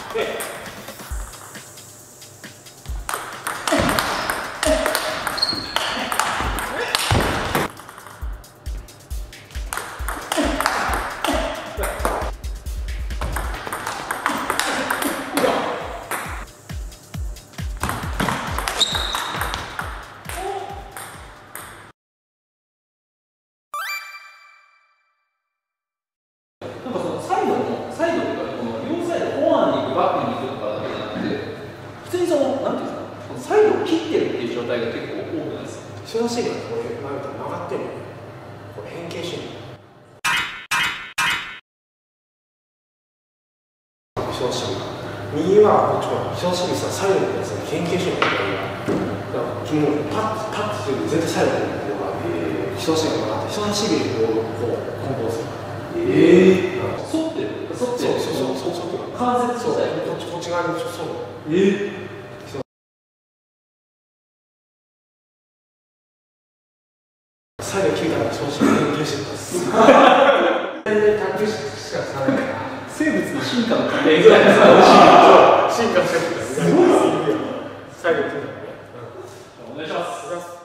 なんかそのサイドというか、この両サイド、フォアに行く、バックに行くとかだけじゃなくて、普通にその、なんていうんですか、このサイドを切ってるっていう状態が結構多くないですか。 人差し指がこれなんか曲がってるのね。これ変形してる。人差し指。右はこっちは人差し指さサイドのやつに変形してるのが、だから君もパッてすると絶対サイドに行くのが人差し指が曲がって人差し指でこうコントロールする。 反ってる。そう関節素材。 こっち側にそう。サイド切りたら調子が変形してます。全然卓球しか使わないから。 生物の進化の過程ぐらいの進化してる。すごい。サイド切りたらね。 お願いします。